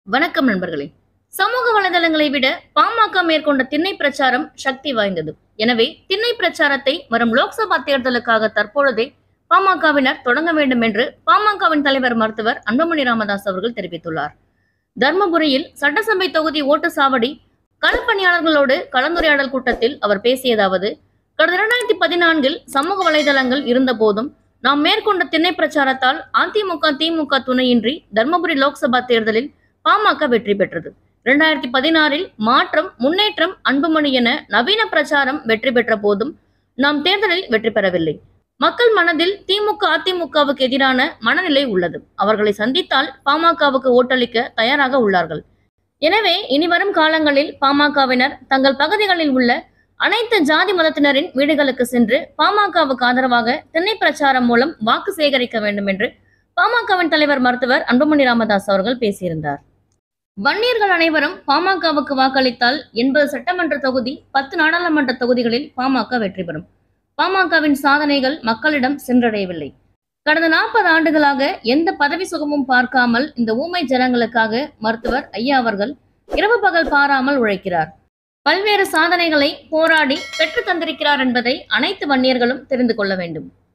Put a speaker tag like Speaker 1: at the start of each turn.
Speaker 1: வணக்கம் நண்பர்களே. சமூக வலைதளங்களை விட பாமக மேற்கொண்ட திண்ணை பிரச்சாரம் சக்தி வாய்ந்தது. எனவே திண்ணை பிரச்சாரத்தை வரும் லோக்சபா தேர்தலுக்காக தற்பொழுதே பாமகவினர் தொடங்க வேண்டும் என்று பாமகவின் தலைவர் மருத்துவர் அன்புமணி ராமதாஸ் அவர்கள் தெரிவித்துள்ளார். தர்மபுரியில் சட்டசபை தொகுதி ஓட்டு சாவடி களப்பணியாளர்களோடு கலந்துரையாடல் கூட்டத்தில் அவர் பேசியதாவது: கடந்த 2014 சமூக வலைதளங்கள் இருந்த போதும் நாம் மேற்கொண்ட திண்ணை பிரச்சாரத்தால் அதிமுக திமுக துணையின்றி தர்மபுரி லோக்சபா தேர்தலில் பாமக வெற்றி பெற்றது. 2016 மாற்றம், முன்னேற்றம், அன்புமணி என நவீன பிரச்சாரம் வெற்றி பெற்ற போதும் நாம் தேர்தலில் வெற்றி பெறவில்லை. மக்கள் மனதில் திமுக அதிமுகவுக்கு எதிரான மனநிலை உள்ளது. அவர்களை சந்தித்தால் பாமகவுக்கு ஓட்டளிக்க தயாராக உள்ளார்கள். எனவே இனிவரும் காலங்களில் பாமகவினர் தங்கள் பகுதிகளில் உள்ள அனைத்து ஜாதி மதத்தினரின் வீடுகளுக்கு சென்று பாமகவுக்கு ஆதரவாக திண்ணை பிரச்சாரம் மூலம் வாக்கு சேகரிக்க வேண்டும் என்று பாமகவின் தலைவர் மருத்துவர் அன்புமணி ராமதாஸ் அவர்கள் பேசியிருந்தார். வன்னியர்கள் அனைவரும் பாமகவுக்கு வாக்களித்தால் 80 சட்டமன்ற தொகுதி, 10 நாடாளுமன்ற தொகுதிகளில் பாமக வெற்றி பெறும். பாமகவின் சாதனைகள் மக்களிடம் சென்றடையவில்லை. கடந்த 40 ஆண்டுகளாக எந்த பதவி சுகமும் பார்க்காமல் இந்த ஊமை ஜனங்களுக்காக மருத்துவர் ஐயா அவர்கள் இரவு பகல் பாராமல் உழைக்கிறார். பல்வேறு சாதனைகளை போராடி பெற்று தந்திருக்கிறார் என்பதை அனைத்து வன்னியர்களும் தெரிந்து கொள்ள வேண்டும்.